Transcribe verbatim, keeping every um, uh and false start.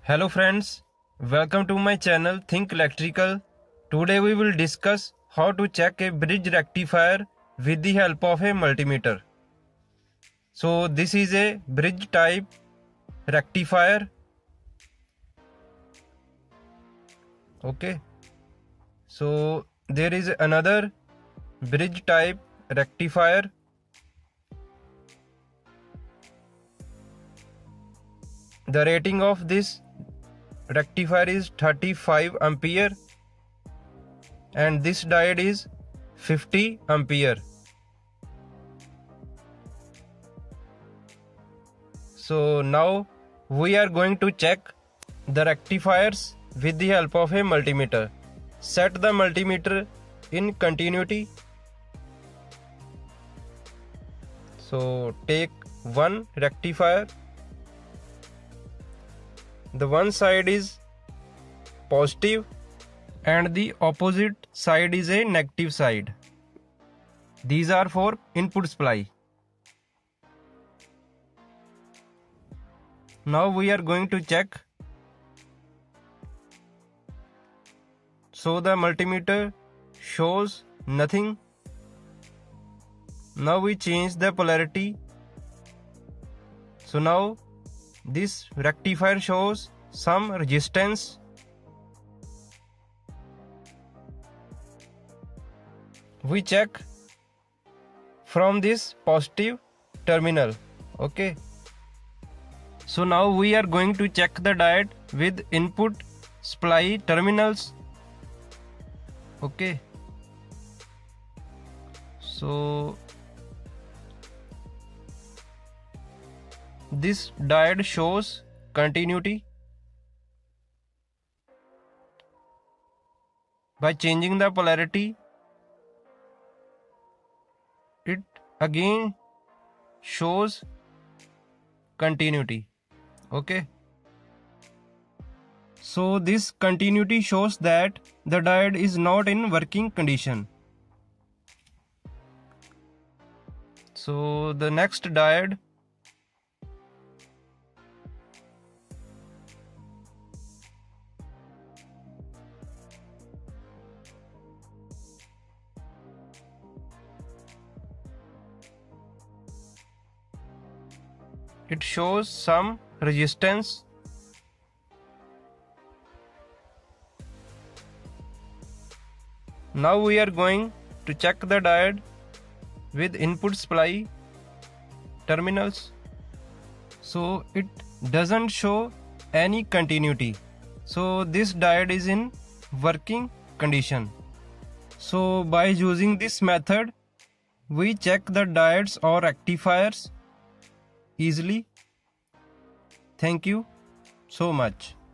Hello friends, welcome to my channel Think Electrical. Today we will discuss how to check a bridge rectifier with the help of a multimeter. So this is a bridge type rectifier. Okay. So there is another bridge type rectifier. The rating of this rectifier is thirty-five ampere and this diode is fifty ampere. So now we are going to check the rectifiers with the help of a multimeter. Set the multimeter in continuity. So take one rectifier. The one side is positive and the opposite side is a negative side. These are for input supply. Now we are going to check. So the multimeter shows nothing. Now we change the polarity. So now this rectifier shows some resistance. We check from this positive terminal. Okay. So now we are going to check the diode with input supply terminals. Okay. So this diode shows continuity. By changing the polarity, it again shows continuity. Okay. So this continuity shows that the diode is not in working condition. So the next diode, it shows some resistance. Now we are going to check the diode with input supply terminals. So it doesn't show any continuity. So this diode is in working condition. So by using this method, we check the diodes or rectifiers easily. Thank you so much.